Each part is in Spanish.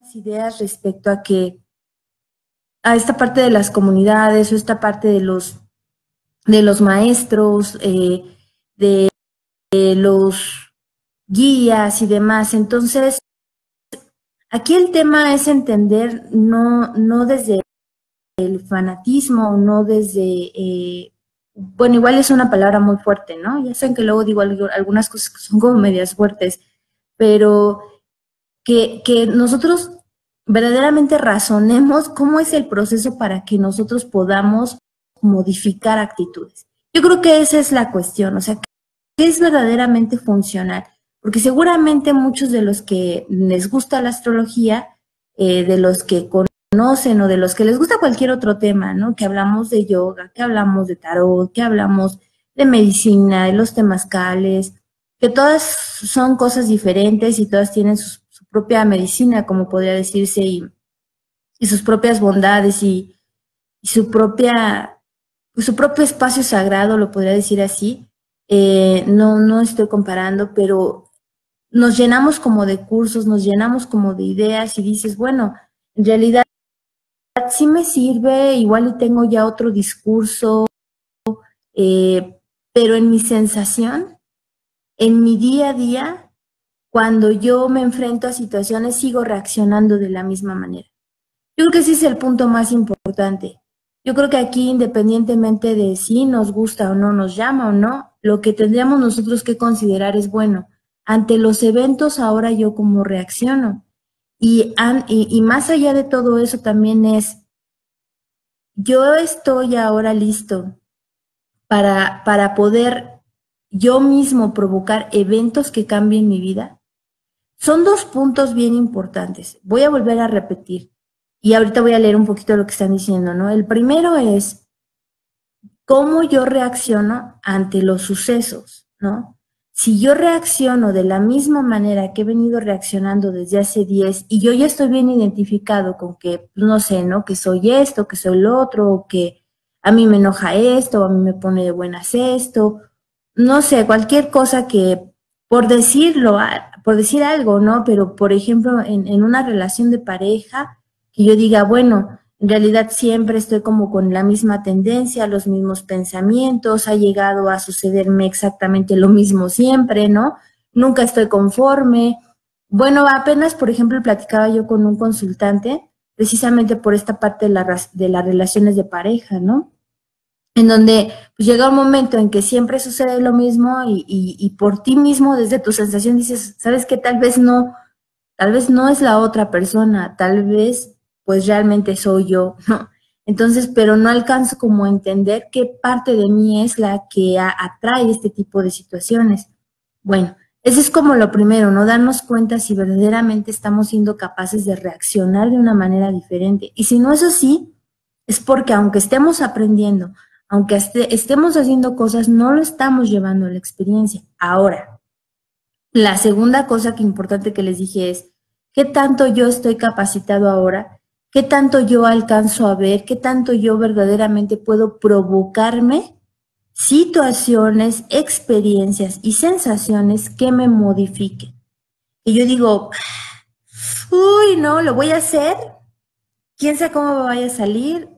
ideas respecto a esta parte de las comunidades o esta parte de los maestros, de los guías y demás. Entonces, aquí el tema es entender no desde el fanatismo, no desde, bueno, igual es una palabra muy fuerte, ¿no? Ya saben que luego digo algunas cosas que son como medias fuertes, pero que nosotros verdaderamente razonemos cómo es el proceso para que nosotros podamos modificar actitudes. Yo creo que esa es la cuestión, o sea, ¿qué es verdaderamente funcional? Porque seguramente muchos de los que les gusta la astrología, de los que conocen o de los que les gusta cualquier otro tema, ¿no? Que hablamos de yoga, que hablamos de tarot, que hablamos de medicina, de los temazcales, que todas son cosas diferentes y todas tienen su propia medicina, como podría decirse, y sus propias bondades y su propio espacio sagrado, lo podría decir así. No estoy comparando, pero nos llenamos como de cursos, nos llenamos como de ideas y dices, bueno, en realidad sí me sirve, igual y tengo ya otro discurso, pero en mi sensación, en mi día a día, cuando yo me enfrento a situaciones, sigo reaccionando de la misma manera. Yo creo que ese es el punto más importante. Yo creo que aquí, independientemente de si nos gusta o no, nos llama o no, lo que tendríamos nosotros que considerar es, bueno, ante los eventos ahora yo cómo reacciono. Y más allá de todo eso también es, yo estoy ahora listo para poder yo mismo provocar eventos que cambien mi vida. Son dos puntos bien importantes. Voy a volver a repetir. Y ahorita voy a leer un poquito lo que están diciendo, ¿no? El primero es cómo yo reacciono ante los sucesos, ¿no? Si yo reacciono de la misma manera que he venido reaccionando desde hace 10 y yo ya estoy bien identificado con que, no sé, ¿no? Que soy esto, que soy lo otro, o que a mí me enoja esto, o a mí me pone de buenas esto, no sé, cualquier cosa que, por decirlo, por decir algo, ¿no? Pero, por ejemplo, en una relación de pareja, que yo diga, bueno, en realidad siempre estoy como con la misma tendencia, los mismos pensamientos, ha llegado a sucederme exactamente lo mismo siempre, ¿no? Nunca estoy conforme. Bueno, apenas, por ejemplo, platicaba yo con un consultante, precisamente por esta parte de las relaciones de pareja, ¿no? En donde pues, llega un momento en que siempre sucede lo mismo y por ti mismo, desde tu sensación, dices, ¿sabes qué? Tal vez no es la otra persona, tal vez pues realmente soy yo, ¿no? Entonces, pero no alcanzo como a entender qué parte de mí es la que atrae este tipo de situaciones. Bueno, eso es como lo primero, ¿no? Darnos cuenta si verdaderamente estamos siendo capaces de reaccionar de una manera diferente. Y si no es así, es porque aunque estemos aprendiendo, aunque estemos haciendo cosas, no lo estamos llevando a la experiencia. Ahora, la segunda cosa que importante que les dije es, ¿qué tanto yo estoy capacitado ahora? ¿Qué tanto yo alcanzo a ver? ¿Qué tanto yo verdaderamente puedo provocarme situaciones, experiencias y sensaciones que me modifiquen? Y yo digo, uy, no, lo voy a hacer. ¿Quién sabe cómo me vaya a salir?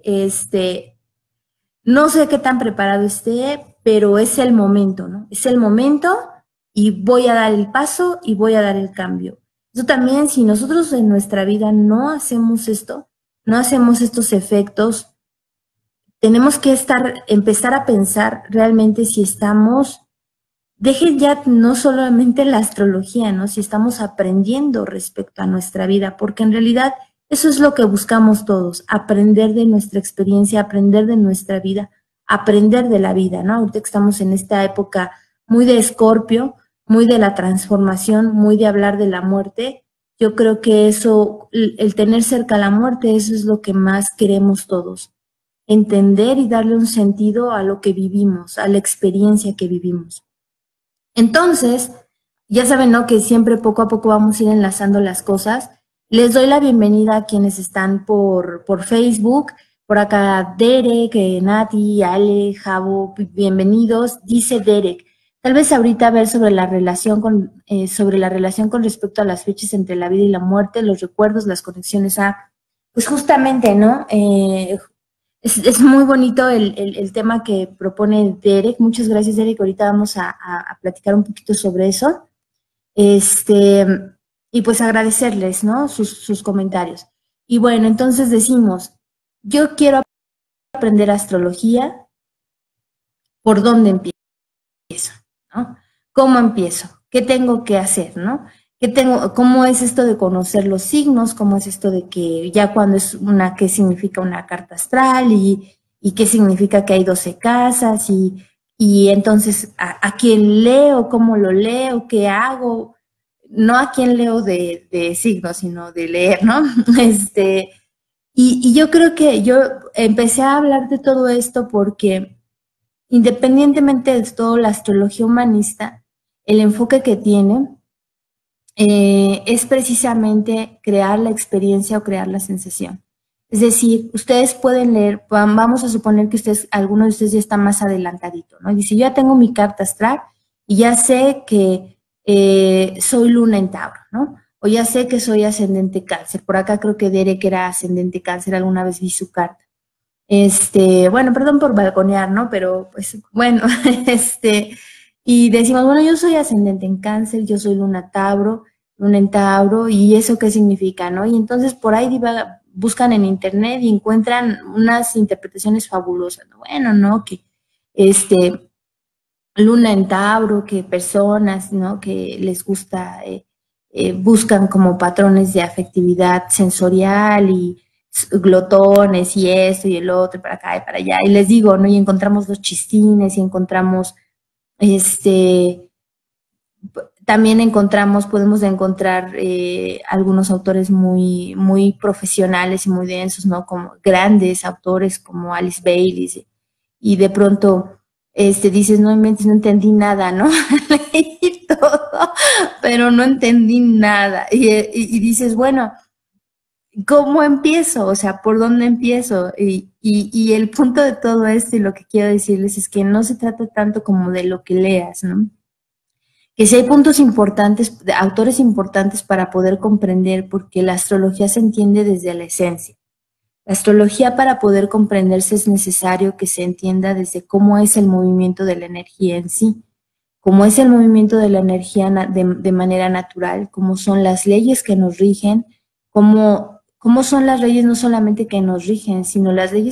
No sé qué tan preparado esté, pero es el momento, ¿no? Es el momento y voy a dar el paso y voy a dar el cambio. Eso también, si nosotros en nuestra vida no hacemos esto, no hacemos estos efectos, tenemos que empezar a pensar realmente si estamos, dejen ya no solamente la astrología, ¿no? Si estamos aprendiendo respecto a nuestra vida, porque en realidad eso es lo que buscamos todos, aprender de nuestra experiencia, aprender de nuestra vida, aprender de la vida, ¿no? Ahorita que estamos en esta época muy de Escorpio, muy de la transformación, muy de hablar de la muerte, yo creo que eso, el tener cerca la muerte, eso es lo que más queremos todos, entender y darle un sentido a lo que vivimos, a la experiencia que vivimos. Entonces, ya saben, ¿no? Que siempre poco a poco vamos a ir enlazando las cosas. Les doy la bienvenida a quienes están por Facebook. Por acá Derek, Nati, Ale, Javo, bienvenidos. Dice Derek, Tal vez ahorita ver sobre la relación con respecto a las fechas entre la vida y la muerte, los recuerdos, las conexiones a, pues justamente, ¿no? Es muy bonito el tema que propone Derek. Muchas gracias, Derek. Ahorita vamos a platicar un poquito sobre eso. Y pues agradecerles, ¿no? Sus comentarios. Y bueno, entonces decimos, yo quiero aprender astrología, ¿por dónde empiezo? ¿No? ¿Cómo empiezo? ¿Qué tengo que hacer, no? ¿Cómo es esto de conocer los signos? ¿Cómo es esto de que ya cuando es qué significa una carta astral y qué significa que hay 12 casas y entonces a quién leo, cómo lo leo, qué hago? No a quién leo de signos, sino de leer, ¿no? Y yo creo que yo empecé a hablar de todo esto porque independientemente de todo, la astrología humanista, el enfoque que tiene es precisamente crear la experiencia o crear la sensación. Es decir, ustedes pueden leer, vamos a suponer que alguno de ustedes ya está más adelantadito, ¿no? Y dice, yo ya tengo mi carta astral y ya sé que soy luna en Tauro, ¿no? O ya sé que soy ascendente Cáncer. Por acá creo que Derek era ascendente Cáncer, alguna vez vi su carta. Bueno, perdón por balconear, ¿no? Pero pues bueno, y decimos, bueno, yo soy ascendente en Cáncer, yo soy luna en Tauro, ¿y eso qué significa, no? Y entonces por ahí buscan en internet y encuentran unas interpretaciones fabulosas, ¿no? Bueno, ¿no? Que luna en Tauro, que personas, ¿no? Que les gusta, buscan como patrones de afectividad sensorial y glotones y esto y el otro, y para acá y para allá. Y les digo, ¿no? Y encontramos los chistines y encontramos, también podemos encontrar algunos autores muy, muy profesionales y muy densos, ¿no? Como grandes autores como Alice Bailey, y de pronto dices, no inventes, no entendí nada, ¿no? Leí todo, pero no entendí nada. Y dices, bueno, ¿cómo empiezo? O sea, ¿por dónde empiezo? Y el punto de todo esto y lo que quiero decirles es que no se trata tanto como de lo que leas, ¿no? Que si hay puntos importantes, autores importantes para poder comprender, porque la astrología se entiende desde la esencia. La astrología, para poder comprenderse, es necesario que se entienda desde cómo es el movimiento de la energía en sí, cómo es el movimiento de la energía de manera natural, cómo son las leyes que nos rigen, cómo son las leyes no solamente que nos rigen, sino las leyes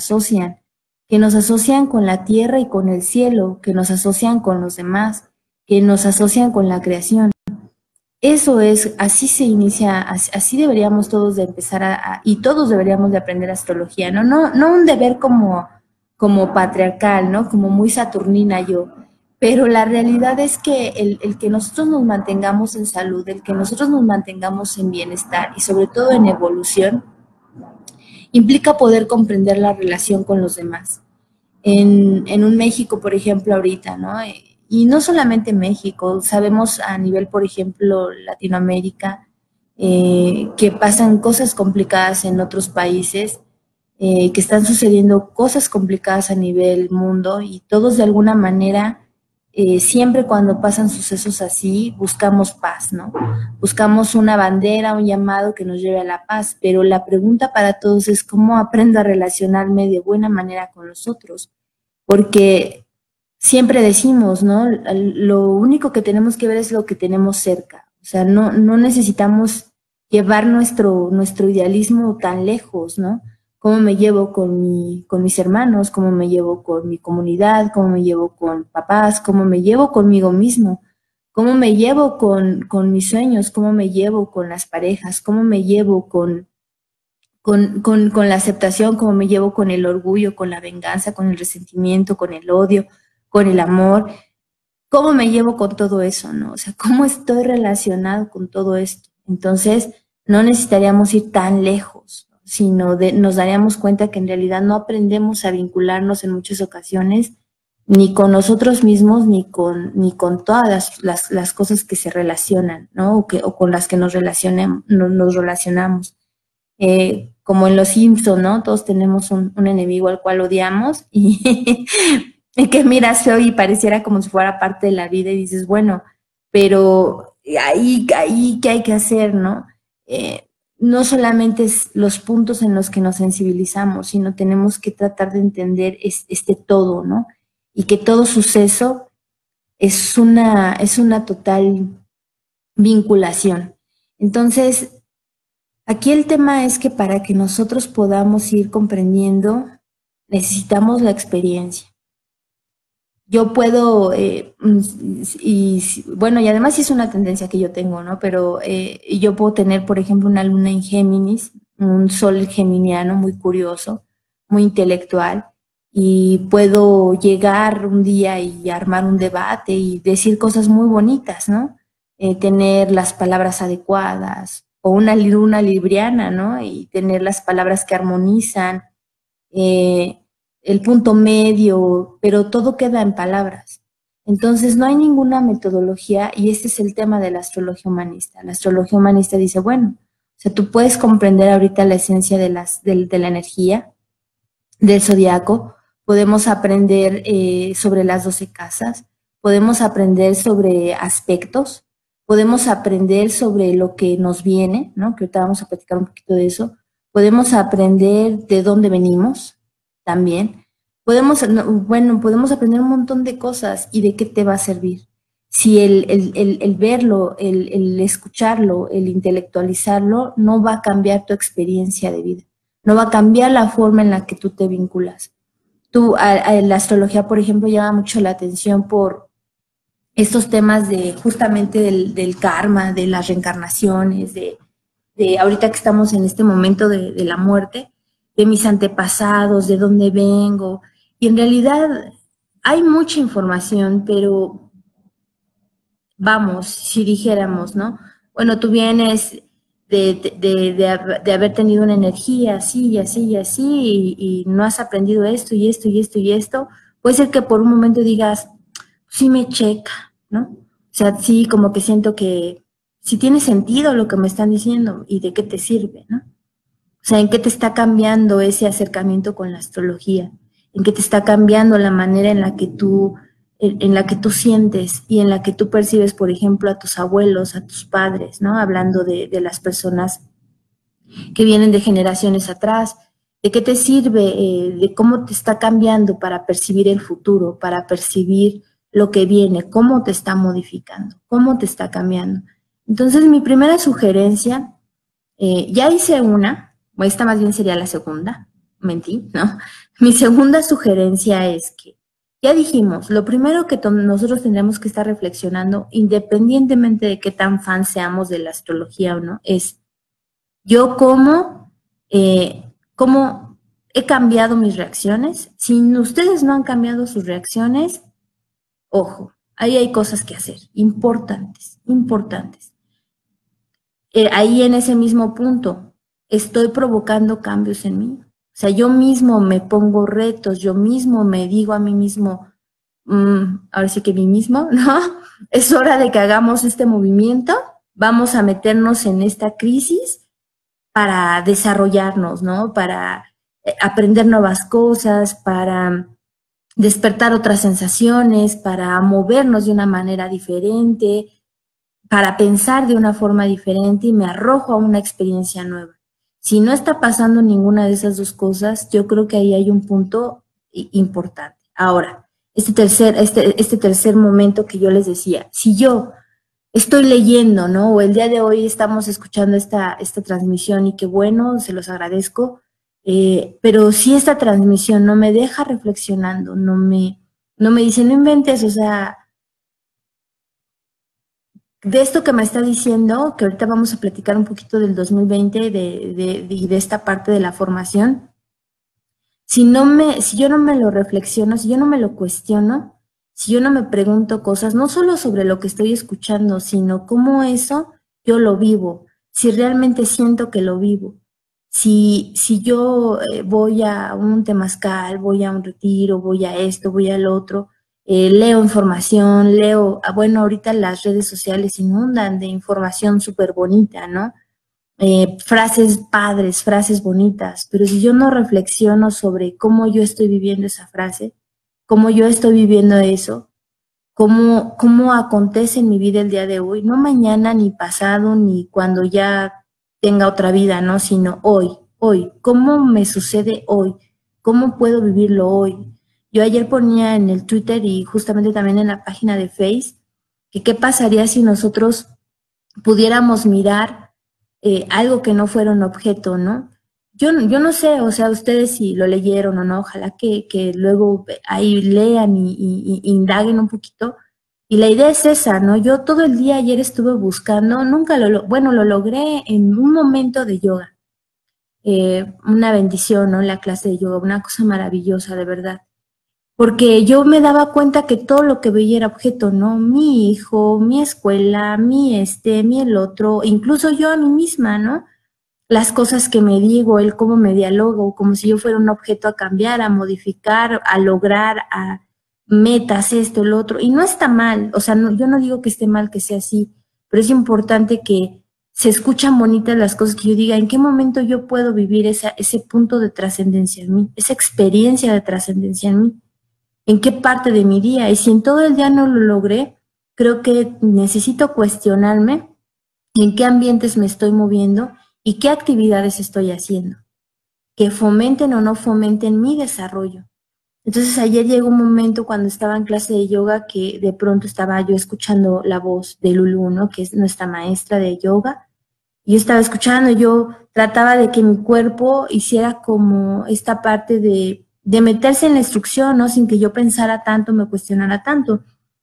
que nos asocian con la tierra y con el cielo, que nos asocian con los demás, que nos asocian con la creación. Eso es, así se inicia, así deberíamos todos de empezar y todos deberíamos de aprender astrología, ¿no? No un deber como patriarcal, ¿no? Como muy saturnina yo, pero la realidad es que el que nosotros nos mantengamos en salud, el que nosotros nos mantengamos en bienestar y sobre todo en evolución, implica poder comprender la relación con los demás. En un México, por ejemplo, ahorita, ¿no? Y no solamente México, sabemos a nivel, por ejemplo, Latinoamérica, que pasan cosas complicadas en otros países, que están sucediendo cosas complicadas a nivel mundo y todos de alguna manera, siempre cuando pasan sucesos así, buscamos paz, ¿no? Buscamos una bandera, un llamado que nos lleve a la paz, pero la pregunta para todos es cómo aprendo a relacionarme de buena manera con los otros, porque siempre decimos, ¿no? Lo único que tenemos que ver es lo que tenemos cerca. O sea, no necesitamos llevar nuestro idealismo tan lejos, ¿no? Cómo me llevo con mis hermanos, cómo me llevo con mi comunidad, cómo me llevo con papás, cómo me llevo conmigo mismo, cómo me llevo con mis sueños, cómo me llevo con las parejas, cómo me llevo con la aceptación, cómo me llevo con el orgullo, con la venganza, con el resentimiento, con el odio, con el amor, cómo me llevo con todo eso, ¿no? O sea, cómo estoy relacionado con todo esto. Entonces, no necesitaríamos ir tan lejos, sino nos daríamos cuenta que en realidad no aprendemos a vincularnos en muchas ocasiones ni con nosotros mismos, ni con todas las cosas que se relacionan, ¿no? O con las que nos relacionamos. Como en Los Simpson, ¿no? Todos tenemos un enemigo al cual odiamos y que miras feo y pareciera como si fuera parte de la vida y dices, bueno, pero ahí ¿qué hay que hacer, no? No solamente es los puntos en los que nos sensibilizamos, sino tenemos que tratar de entender este todo, ¿no? Y que todo suceso es una total vinculación. Entonces, aquí el tema es que para que nosotros podamos ir comprendiendo, necesitamos la experiencia. Yo puedo, bueno, y además sí es una tendencia que yo tengo, ¿no? Pero yo puedo tener, por ejemplo, una luna en Géminis, un sol geminiano muy curioso, muy intelectual, y puedo llegar un día y armar un debate y decir cosas muy bonitas, ¿no? Tener las palabras adecuadas, o una luna libriana, ¿no? Y tener las palabras que armonizan, el punto medio, pero todo queda en palabras. Entonces no hay ninguna metodología y este es el tema de la astrología humanista. La astrología humanista dice, bueno, o sea, tú puedes comprender ahorita la esencia de la energía, del zodiaco, podemos aprender sobre las 12 casas, podemos aprender sobre aspectos, podemos aprender sobre lo que nos viene, ¿no? Que ahorita vamos a platicar un poquito de eso, podemos aprender de dónde venimos también, podemos, bueno, podemos aprender un montón de cosas y de qué te va a servir. Si el verlo, el escucharlo, el intelectualizarlo, no va a cambiar tu experiencia de vida, no va a cambiar la forma en la que tú te vinculas. La astrología, por ejemplo, llama mucho la atención por estos temas de justamente del karma, de las reencarnaciones, de ahorita que estamos en este momento de la muerte, de mis antepasados, de dónde vengo. Y en realidad hay mucha información, pero vamos, si dijéramos, ¿no? Bueno, tú vienes de haber tenido una energía así y así y así y no has aprendido esto y esto y esto y esto, puede ser que por un momento digas, sí me checa, ¿no? O sea, sí, como que siento que sí tiene sentido lo que me están diciendo y de qué te sirve, ¿no? O sea, ¿en qué te está cambiando ese acercamiento con la astrología? ¿En qué te está cambiando la manera en la que tú sientes y en la que tú percibes, por ejemplo, a tus abuelos, a tus padres, ¿no? Hablando de las personas que vienen de generaciones atrás. ¿De qué te sirve? De cómo te está cambiando para percibir el futuro, para percibir lo que viene, cómo te está modificando, cómo te está cambiando. Entonces, mi primera sugerencia, ya hice una, o esta más bien sería la segunda, mentí, ¿no? Mi segunda sugerencia es que, ya dijimos, lo primero que nosotros tendremos que estar reflexionando, independientemente de qué tan fan seamos de la astrología o no, es yo cómo he cambiado mis reacciones. Si ustedes no han cambiado sus reacciones, ojo, ahí hay cosas que hacer, importantes, importantes. Ahí en ese mismo punto, estoy provocando cambios en mí. O sea, yo mismo me pongo retos, yo mismo me digo a mí mismo, ahora sí que mí mismo, ¿no? Es hora de que hagamos este movimiento, vamos a meternos en esta crisis para desarrollarnos, ¿no? Para aprender nuevas cosas, para despertar otras sensaciones, para movernos de una manera diferente, para pensar de una forma diferente y me arrojo a una experiencia nueva. Si no está pasando ninguna de esas dos cosas, yo creo que ahí hay un punto importante. Ahora, este tercer momento que yo les decía, si yo estoy leyendo, ¿no? O el día de hoy estamos escuchando esta transmisión y qué bueno, se los agradezco, pero si esta transmisión no me deja reflexionando, no me dice, no inventes, o sea, de esto que me está diciendo, que ahorita vamos a platicar un poquito del 2020 y de esta parte de la formación, si yo no me lo reflexiono, si yo no me lo cuestiono, si yo no me pregunto cosas, no solo sobre lo que estoy escuchando, sino cómo eso yo lo vivo, si realmente siento que lo vivo. Si yo voy a un temazcal, voy a un retiro, voy a esto, voy al otro, leo información, bueno, ahorita las redes sociales inundan de información súper bonita, ¿no? Frases padres, frases bonitas, pero si yo no reflexiono sobre cómo yo estoy viviendo esa frase, cómo yo estoy viviendo eso, cómo acontece en mi vida el día de hoy, no mañana, ni pasado, ni cuando ya tenga otra vida, ¿no? Sino hoy, cómo me sucede hoy, cómo puedo vivirlo hoy. Yo ayer ponía en el Twitter y justamente también en la página de Face, que qué pasaría si nosotros pudiéramos mirar algo que no fuera un objeto, ¿no? Yo no sé, o sea, ustedes si lo leyeron o no, ojalá que luego ahí lean y indaguen un poquito. Y la idea es esa, ¿no? Yo todo el día ayer estuve buscando, nunca bueno, lo logré en un momento de yoga. Una bendición, ¿no? La clase de yoga, una cosa maravillosa, de verdad. Porque yo me daba cuenta que todo lo que veía era objeto, ¿no? Mi hijo, mi escuela, mi el otro, incluso yo a mí misma, ¿no? Las cosas que me digo, el cómo me dialogo, como si yo fuera un objeto a cambiar, a modificar, a lograr, a metas, esto, el otro. Y no está mal, o sea, yo no digo que esté mal que sea así, pero es importante que se escuchan bonitas las cosas que yo diga, en qué momento yo puedo vivir ese punto de trascendencia en mí, esa experiencia de trascendencia en mí, en qué parte de mi día. Y si en todo el día no lo logré, creo que necesito cuestionarme en qué ambientes me estoy moviendo y qué actividades estoy haciendo, que fomenten o no fomenten mi desarrollo. Entonces ayer llegó un momento cuando estaba en clase de yoga que de pronto estaba yo escuchando la voz de Lulu, ¿no? Que es nuestra maestra de yoga. Y yo estaba escuchando, yo trataba de que mi cuerpo hiciera como esta parte de meterse en la instrucción, ¿no? Sin que yo pensara tanto, me cuestionara tanto.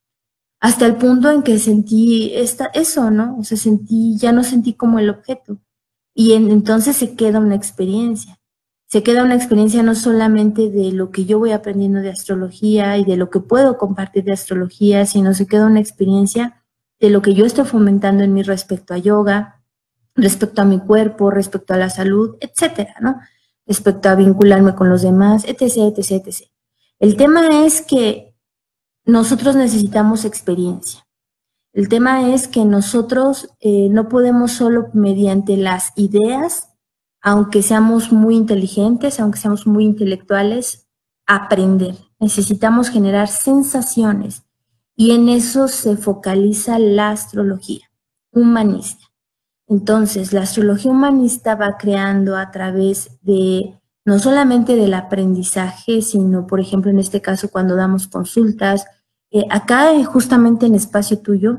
Hasta el punto en que sentí eso, ¿no? O sea, ya no sentí como el objeto. Y entonces se queda una experiencia. Se queda una experiencia no solamente de lo que yo voy aprendiendo de astrología y de lo que puedo compartir de astrología, sino se queda una experiencia de lo que yo estoy fomentando en mí respecto a yoga, respecto a mi cuerpo, respecto a la salud, etcétera, ¿no? Respecto a vincularme con los demás, etc., etc., etc. El tema es que nosotros necesitamos experiencia. El tema es que nosotros no podemos solo mediante las ideas, aunque seamos muy inteligentes, aunque seamos muy intelectuales, aprender. Necesitamos generar sensaciones y en eso se focaliza la astrología humanista. Entonces, la astrología humanista va creando a través de no solamente del aprendizaje, sino, por ejemplo, en este caso, cuando damos consultas, acá justamente en Espacio Tuyo,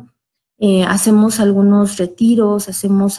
hacemos algunos retiros, hacemos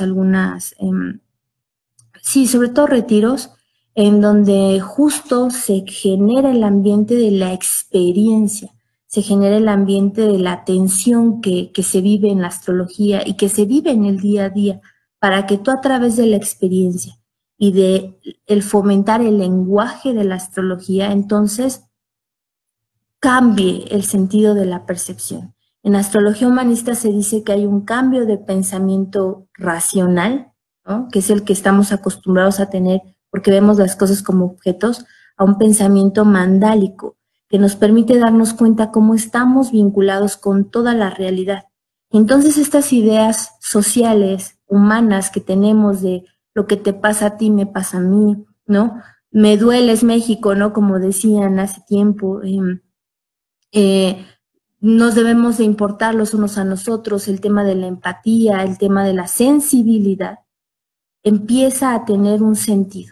sí, sobre todo retiros, en donde justo se genera el ambiente de la experiencia, se genera el ambiente de la atención que se vive en la astrología y que se vive en el día a día, para que tú a través de la experiencia y de el fomentar el lenguaje de la astrología, entonces cambie el sentido de la percepción. En astrología humanista se dice que hay un cambio de pensamiento racional, ¿no? Que es el que estamos acostumbrados a tener porque vemos las cosas como objetos, a un pensamiento mandálico, que nos permite darnos cuenta cómo estamos vinculados con toda la realidad. Entonces estas ideas sociales, humanas que tenemos de lo que te pasa a ti, me pasa a mí, ¿no? Me dueles México, ¿no? Como decían hace tiempo, nos debemos de importar los unos a nosotros, el tema de la empatía, el tema de la sensibilidad, empieza a tener un sentido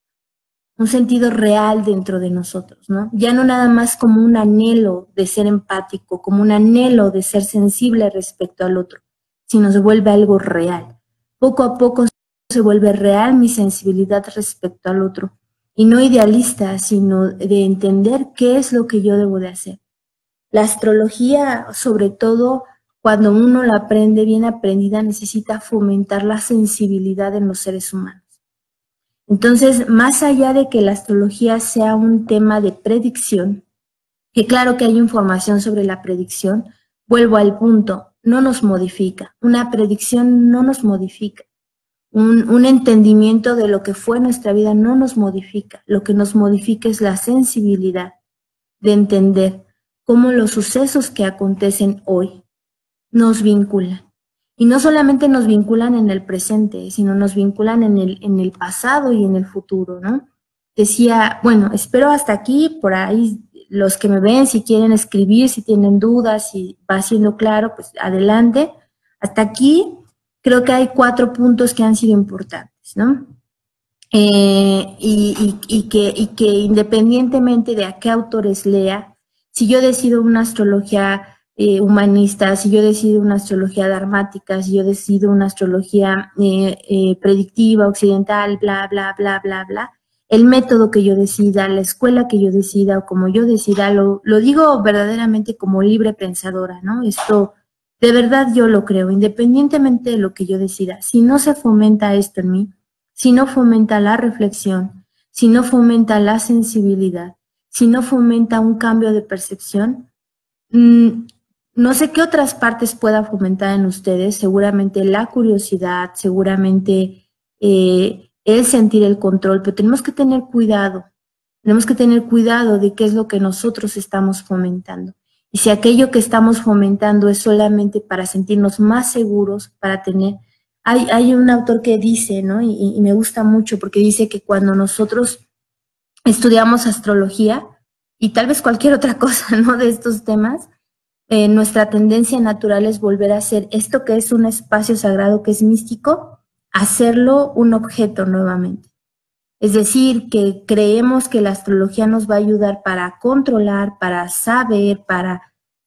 real dentro de nosotros, ¿no? Ya no nada más como un anhelo de ser empático, como un anhelo de ser sensible respecto al otro, sino se vuelve algo real. Poco a poco se vuelve real mi sensibilidad respecto al otro, y no idealista, sino de entender qué es lo que yo debo de hacer. La astrología, sobre todo cuando uno la aprende bien aprendida, necesita fomentar la sensibilidad en los seres humanos. Entonces, más allá de que la astrología sea un tema de predicción, que claro que hay información sobre la predicción, vuelvo al punto, no nos modifica. Una predicción no nos modifica. Un entendimiento de lo que fue nuestra vida no nos modifica. Lo que nos modifica es la sensibilidad de entender cómo los sucesos que acontecen hoy nos vinculan. Y no solamente nos vinculan en el presente, sino nos vinculan en el pasado y en el futuro, ¿no? Decía, bueno, espero hasta aquí, por ahí los que me ven, si quieren escribir, si tienen dudas, si va siendo claro, pues adelante. Hasta aquí creo que hay 4 puntos que han sido importantes, ¿no? Y que independientemente de a qué autores lea, si yo decido una astrología humanista, si yo decido una astrología dharmática, si yo decido una astrología predictiva, occidental, bla, bla, bla, bla, bla, el método que yo decida, la escuela que yo decida o como yo decida, lo digo verdaderamente como libre pensadora, ¿no? Esto de verdad yo lo creo, independientemente de lo que yo decida. Si no se fomenta esto en mí, si no fomenta la reflexión, si no fomenta la sensibilidad, si no fomenta un cambio de percepción, no sé qué otras partes pueda fomentar en ustedes, seguramente la curiosidad, seguramente el sentir el control, pero tenemos que tener cuidado de qué es lo que nosotros estamos fomentando. Y si aquello que estamos fomentando es solamente para sentirnos más seguros, para tener... Hay un autor que dice, ¿no? Y me gusta mucho porque dice que cuando nosotros estudiamos astrología y tal vez cualquier otra cosa, ¿no? De estos temas, nuestra tendencia natural es volver a hacer esto que es un espacio sagrado, que es místico, hacerlo un objeto nuevamente. Es decir, que creemos que la astrología nos va a ayudar para controlar, para saber, para,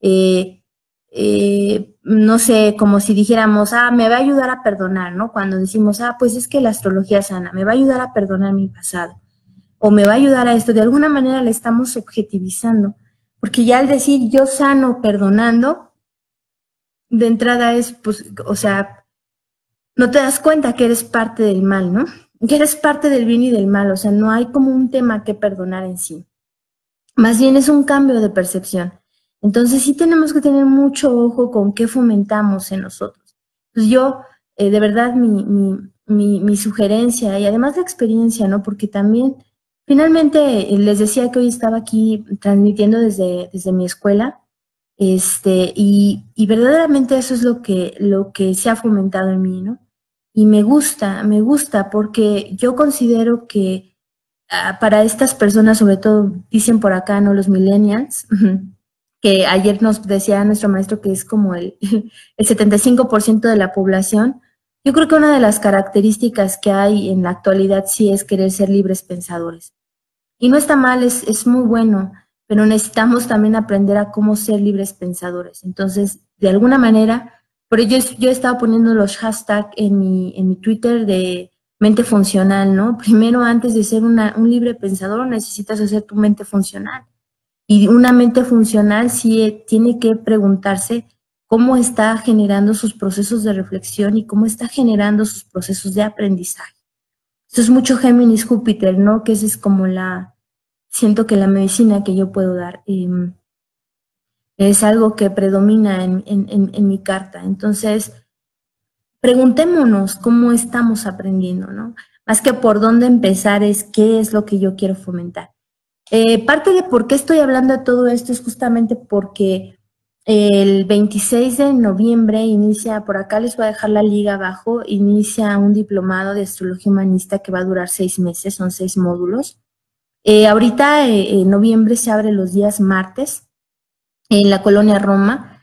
no sé, como si dijéramos, me va a ayudar a perdonar, ¿no? Cuando decimos, pues es que la astrología sana, me va a ayudar a perdonar mi pasado, o me va a ayudar a esto, de alguna manera le estamos objetivizando, porque ya al decir yo sano perdonando, de entrada es, pues, o sea, no te das cuenta que eres parte del mal, ¿no? Que eres parte del bien y del mal, o sea, no hay como un tema que perdonar en sí. Más bien es un cambio de percepción. Entonces sí tenemos que tener mucho ojo con qué fomentamos en nosotros. Pues yo, de verdad, mi sugerencia y además la experiencia, ¿no? Porque también, finalmente, les decía que hoy estaba aquí transmitiendo desde mi escuela, y verdaderamente eso es lo que se ha fomentado en mí, ¿no? Y me gusta porque yo considero que para estas personas, sobre todo dicen por acá, ¿no? Los millennials, que ayer nos decía nuestro maestro que es como el 75% de la población. Yo creo que una de las características que hay en la actualidad sí es querer ser libres pensadores. Y no está mal, es muy bueno, pero necesitamos también aprender a cómo ser libres pensadores. Entonces, de alguna manera, por ello yo he estado poniendo los hashtags en mi Twitter de mente funcional, ¿no? Primero, antes de ser un libre pensador, necesitas hacer tu mente funcional. Y una mente funcional sí tiene que preguntarse cómo está generando sus procesos de reflexión y cómo está generando sus procesos de aprendizaje. Esto es mucho Géminis Júpiter, ¿no? Que esa es como siento que la medicina que yo puedo dar es algo que predomina en mi carta. Entonces, preguntémonos cómo estamos aprendiendo, ¿no? Más que por dónde empezar es qué es lo que yo quiero fomentar. Parte de por qué estoy hablando de todo esto es justamente porque el 26 de noviembre inicia, por acá les voy a dejar la liga abajo, inicia un diplomado de astrología humanista que va a durar 6 meses, son 6 módulos. Ahorita en noviembre se abre los días martes en la colonia Roma,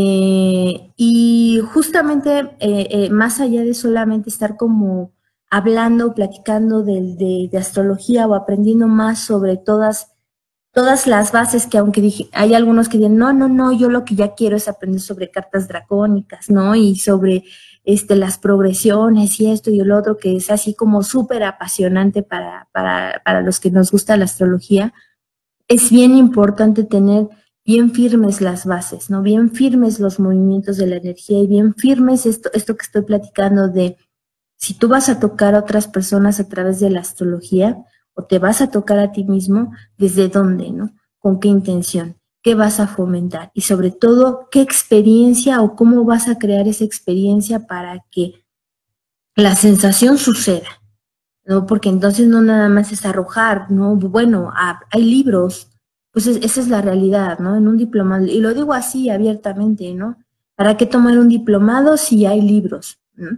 y justamente más allá de solamente estar como hablando, platicando de astrología o aprendiendo más sobre todas las bases que aunque hay algunos que dicen, no, yo lo que ya quiero es aprender sobre cartas dracónicas, ¿no? Y sobre las progresiones y esto y el otro, que es así como súper apasionante para los que nos gusta la astrología. Es bien importante tener bien firmes las bases, ¿no? Bien firmes los movimientos de la energía y bien firmes esto que estoy platicando de si tú vas a tocar a otras personas a través de la astrología o te vas a tocar a ti mismo, ¿desde dónde, no? ¿Con qué intención? ¿Qué vas a fomentar? Y sobre todo, ¿qué experiencia o cómo vas a crear esa experiencia para que la sensación suceda? ¿No? Porque entonces no nada más es arrojar, ¿no? Bueno, hay libros, pues esa es la realidad, ¿no? En un diplomado, y lo digo así abiertamente, ¿no? ¿Para qué tomar un diplomado si hay libros? ¿No?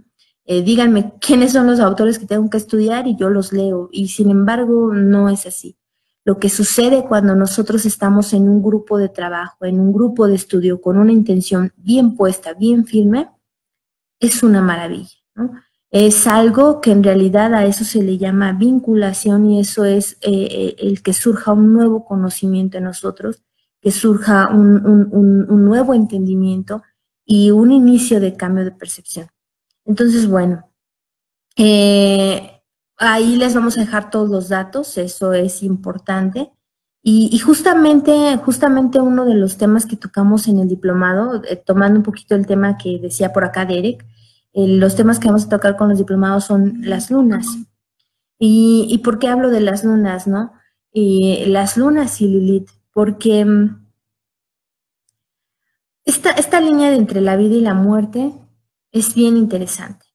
Díganme quiénes son los autores que tengo que estudiar y yo los leo, y sin embargo no es así. lo que sucede cuando nosotros estamos en un grupo de trabajo, en un grupo de estudio, con una intención bien puesta, bien firme, es una maravilla, ¿no? Es algo que en realidad a eso se le llama vinculación y eso es el que surja un nuevo conocimiento en nosotros, que surja un nuevo entendimiento y un inicio de cambio de percepción. Entonces, bueno, ahí les vamos a dejar todos los datos, eso es importante. Y justamente uno de los temas que tocamos en el diplomado, tomando un poquito el tema que decía por acá Derek, los temas que vamos a tocar con los diplomados son las lunas. ¿Y por qué hablo de las lunas, no? Las lunas y Lilith, porque esta línea de entre la vida y la muerte es bien interesante.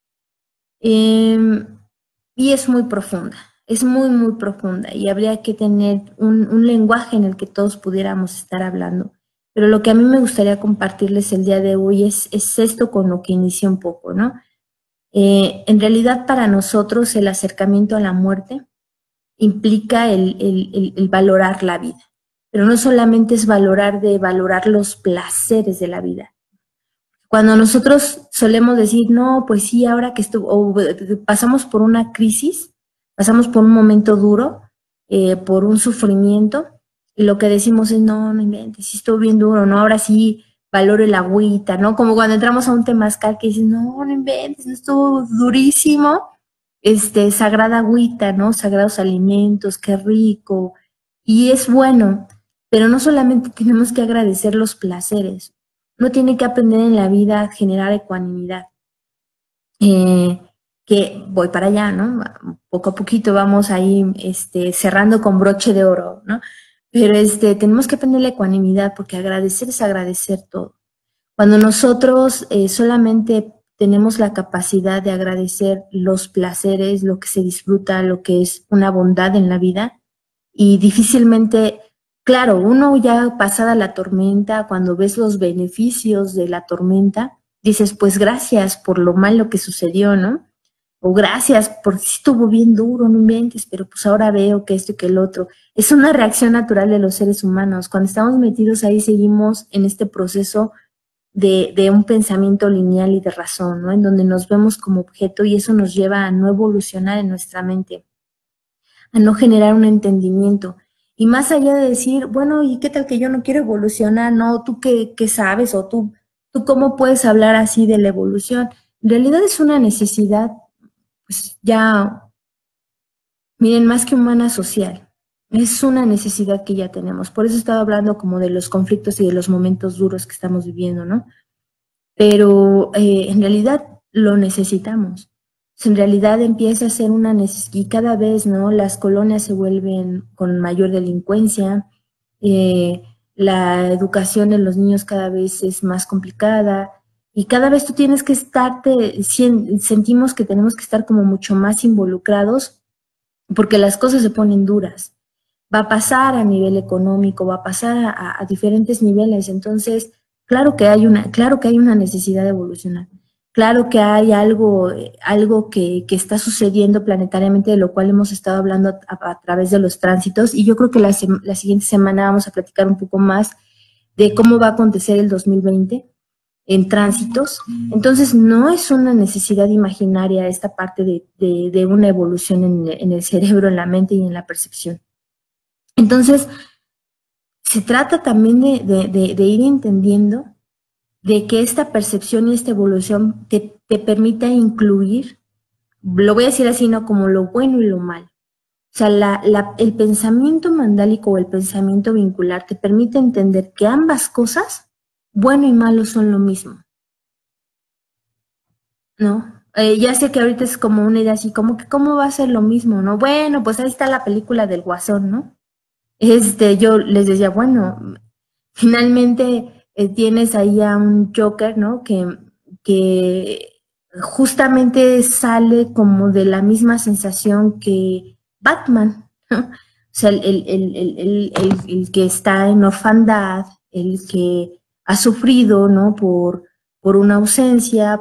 Y es muy profunda, es muy, muy profunda y habría que tener un lenguaje en el que todos pudiéramos estar hablando. Pero lo que a mí me gustaría compartirles el día de hoy es esto con lo que inicié un poco, ¿no? En realidad para nosotros el acercamiento a la muerte implica el valorar la vida, pero no solamente es valorar los placeres de la vida. Cuando nosotros solemos decir, no, pues sí, ahora que pasamos por una crisis, pasamos por un momento duro, por un sufrimiento, y lo que decimos es, no, no inventes, sí estuvo bien duro, ¿no? Ahora sí valoro el agüita, ¿no? Como cuando entramos a un temazcal que dices, no, no inventes, no estuvo durísimo, sagrada agüita, ¿no? Sagrados alimentos, qué rico, y es bueno, pero no solamente tenemos que agradecer los placeres, uno tiene que aprender en la vida a generar ecuanimidad. Que voy para allá, ¿no? Poco a poquito vamos ahí cerrando con broche de oro, ¿no? Pero tenemos que aprender la ecuanimidad porque agradecer es agradecer todo. Cuando nosotros solamente tenemos la capacidad de agradecer los placeres, lo que se disfruta, lo que es una bondad en la vida, y difícilmente, claro, uno ya pasada la tormenta, cuando ves los beneficios de la tormenta, dices, pues gracias por lo malo que sucedió, ¿no? O gracias porque sí estuvo bien duro, no inventes, pero pues ahora veo que esto y que el otro. Es una reacción natural de los seres humanos. Cuando estamos metidos ahí seguimos en este proceso de un pensamiento lineal y de razón, ¿no? En donde nos vemos como objeto y eso nos lleva a no evolucionar en nuestra mente, a no generar un entendimiento. Y más allá de decir, bueno, ¿y qué tal que yo no quiero evolucionar? No, ¿tú qué sabes? O tú cómo puedes hablar así de la evolución. En realidad es una necesidad, pues ya, miren, más que humana, social. Es una necesidad que ya tenemos. Por eso he estado hablando como de los conflictos y de los momentos duros que estamos viviendo, ¿no? Pero en realidad lo necesitamos. En realidad empieza a ser una necesidad y cada vez, ¿no? Las colonias se vuelven con mayor delincuencia, la educación de los niños cada vez es más complicada y cada vez tú tienes que sentimos que tenemos que estar como mucho más involucrados porque las cosas se ponen duras. Va a pasar a nivel económico, va a pasar a diferentes niveles, entonces claro que hay una necesidad de evolucionar. Claro que hay algo que está sucediendo planetariamente, de lo cual hemos estado hablando a través de los tránsitos, y yo creo que la siguiente semana vamos a platicar un poco más de cómo va a acontecer el 2020 en tránsitos. Entonces, no es una necesidad imaginaria esta parte de una evolución en el cerebro, en la mente y en la percepción. Entonces, se trata también de ir entendiendo de que esta percepción y esta evolución te permita incluir, lo voy a decir así, ¿no? Como lo bueno y lo malo. O sea, el pensamiento mandálico o el pensamiento vincular te permite entender que ambas cosas, bueno y malo, son lo mismo, ¿no? Ya sé que ahorita es como una idea así, como que ¿cómo va a ser lo mismo, no? Bueno, pues ahí está la película del Guasón, ¿no? Yo les decía, bueno, finalmente tienes ahí a un Joker, ¿no? Que justamente sale como de la misma sensación que Batman, ¿no? O sea, el que está en orfandad, el que ha sufrido, ¿no? Por una ausencia,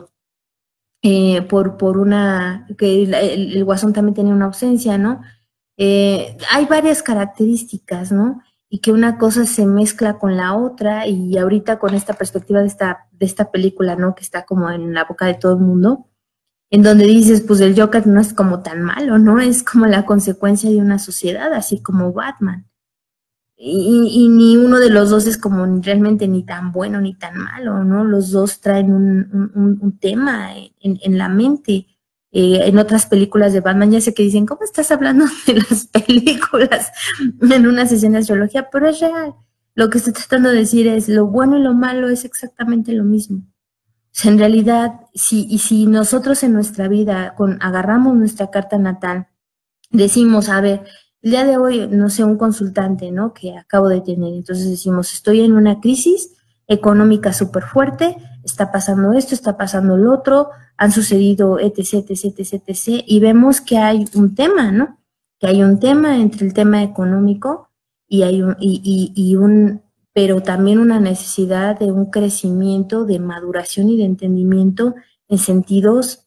por una, que el Guasón también tenía una ausencia, ¿no? Hay varias características, ¿no? Y que una cosa se mezcla con la otra, y ahorita con esta perspectiva de esta película, ¿no? Que está como en la boca de todo el mundo, en donde dices, pues el Joker no es como tan malo, ¿no? Es como la consecuencia de una sociedad, así como Batman. Y ni uno de los dos es como realmente ni tan bueno ni tan malo, ¿no? Los dos traen un tema en la mente. En otras películas de Batman ya sé que dicen, ¿cómo estás hablando de las películas en una sesión de astrología? Pero es real. Lo que estoy tratando de decir es, lo bueno y lo malo es exactamente lo mismo. O sea, en realidad, si nosotros en nuestra vida agarramos nuestra carta natal, decimos, a ver, el día de hoy, no sé, un consultante, ¿no? Que acabo de tener, entonces decimos, estoy en una crisis económica súper fuerte, está pasando esto, está pasando lo otro, han sucedido etc, etc, etc, etc, y vemos que hay un tema, ¿no? Que hay un tema entre el tema económico y hay pero también una necesidad de un crecimiento, de maduración y de entendimiento en sentidos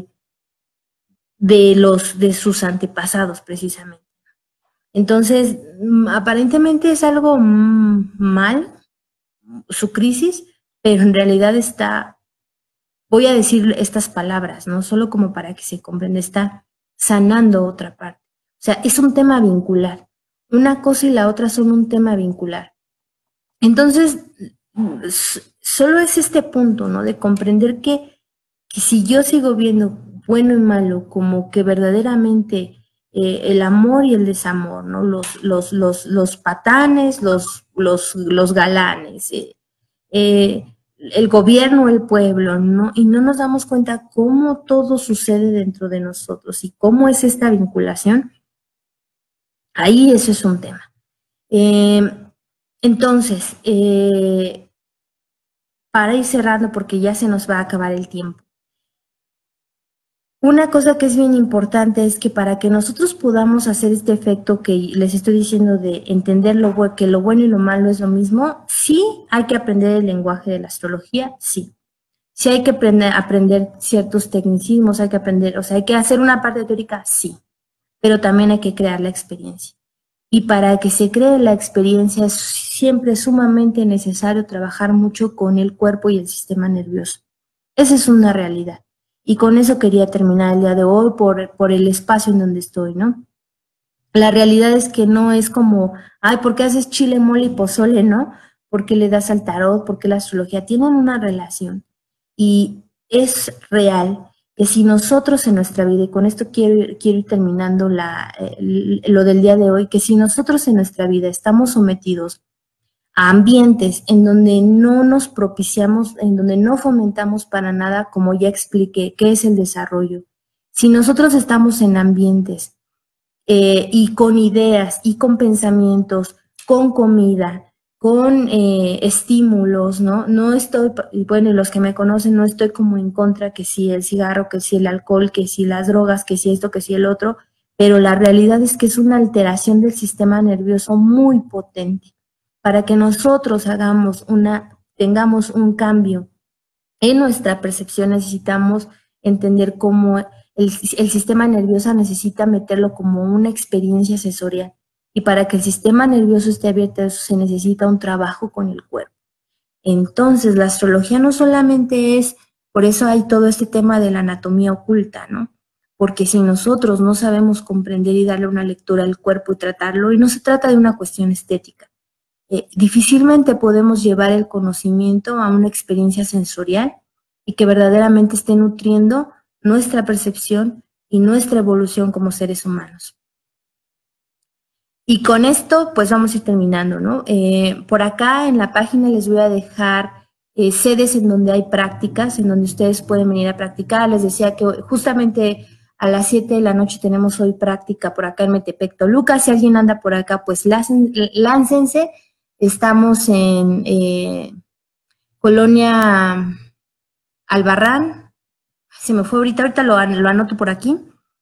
de sus antepasados, precisamente. Entonces, aparentemente es algo mal, su crisis, pero en realidad voy a decir estas palabras, ¿no? Solo como para que se comprenda, está sanando otra parte. O sea, es un tema vincular. Una cosa y la otra son un tema vincular. Entonces, solo es este punto, ¿no? De comprender que si yo sigo viendo bueno y malo como que verdaderamente el amor y el desamor, ¿no? Los patanes, los galanes, el gobierno, el pueblo, ¿no? Y no nos damos cuenta cómo todo sucede dentro de nosotros y cómo es esta vinculación. Ahí eso es un tema. Entonces, para ir cerrando, porque ya se nos va a acabar el tiempo. Una cosa que es bien importante es que para que nosotros podamos hacer este efecto que les estoy diciendo de entender que lo bueno y lo malo es lo mismo, sí hay que aprender el lenguaje de la astrología, sí. Sí hay que aprender ciertos tecnicismos, hay que aprender, o sea, hay que hacer una parte teórica, sí, pero también hay que crear la experiencia. Y para que se cree la experiencia es siempre sumamente necesario trabajar mucho con el cuerpo y el sistema nervioso. Esa es una realidad. Y con eso quería terminar el día de hoy por el espacio en donde estoy, ¿no? La realidad es que no es como, ay, ¿por qué haces chile, mole y pozole, no? ¿Por qué le das al tarot? ¿Por qué la astrología? Tienen una relación. Y es real que si nosotros en nuestra vida, y con esto quiero ir terminando lo del día de hoy, que si nosotros en nuestra vida estamos sometidos a ambientes en donde no nos propiciamos, en donde no fomentamos para nada, como ya expliqué, qué es el desarrollo. Si nosotros estamos en ambientes y con ideas y con pensamientos, con comida, con estímulos, ¿no? No estoy, bueno, y los que me conocen, no estoy como en contra que si el cigarro, que si el alcohol, que si las drogas, que si esto, que si el otro, pero la realidad es que es una alteración del sistema nervioso muy potente. Para que nosotros tengamos un cambio en nuestra percepción, necesitamos entender cómo el sistema nervioso necesita meterlo como una experiencia sensorial. Y para que el sistema nervioso esté abierto a eso se necesita un trabajo con el cuerpo. Entonces, la astrología no solamente es, por eso hay todo este tema de la anatomía oculta, ¿no? Porque si nosotros no sabemos comprender y darle una lectura al cuerpo y tratarlo, y no se trata de una cuestión estética, difícilmente podemos llevar el conocimiento a una experiencia sensorial y que verdaderamente esté nutriendo nuestra percepción y nuestra evolución como seres humanos. Y con esto, pues vamos a ir terminando, ¿no? Por acá en la página les voy a dejar sedes en donde hay prácticas, en donde ustedes pueden venir a practicar. Les decía que justamente a las 7 de la noche tenemos hoy práctica por acá en Metepec, Toluca. Si alguien anda por acá, pues láncense. Estamos en Colonia Albarrán. Se me fue ahorita lo anoto por aquí.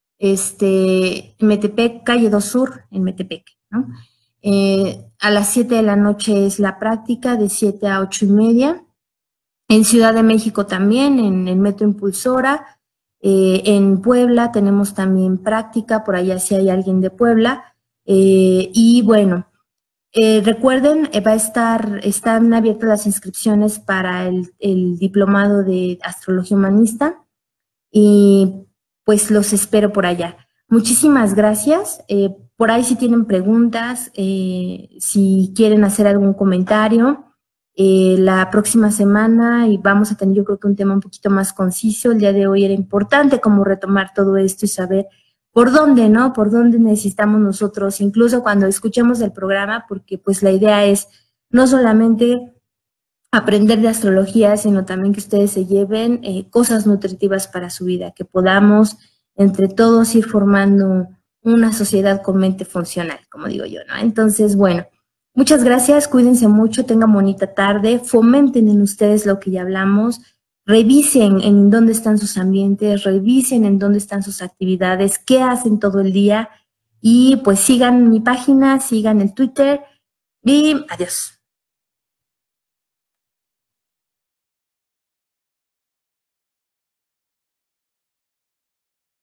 Metepec, calle 2 Sur, en Metepec, ¿no? A las 7 de la noche es la práctica, de 7 a 8:30. En Ciudad de México también, en el Metro Impulsora. En Puebla tenemos también práctica, por allá si hay alguien de Puebla. Y bueno, recuerden, están abiertas las inscripciones para el diplomado de Astrología Humanista y pues los espero por allá. Muchísimas gracias. Por ahí si tienen preguntas, si quieren hacer algún comentario, la próxima semana y vamos a tener yo creo que un tema un poquito más conciso. El día de hoy era importante como retomar todo esto y saber por dónde, ¿no? Por dónde necesitamos nosotros, incluso cuando escuchemos el programa, porque pues la idea es no solamente aprender de astrología, sino también que ustedes se lleven cosas nutritivas para su vida, que podamos entre todos ir formando una sociedad con mente funcional, como digo yo, ¿no? Entonces, bueno, muchas gracias, cuídense mucho, tengan bonita tarde, fomenten en ustedes lo que ya hablamos, revisen en dónde están sus ambientes, revisen en dónde están sus actividades, qué hacen todo el día y pues sigan mi página, sigan el Twitter y adiós.